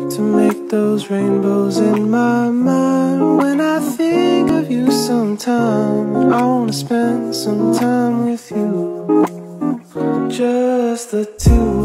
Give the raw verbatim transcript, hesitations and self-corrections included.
to make those rainbows in my mind. When I think of you sometime, I wanna spend some time with you, just the two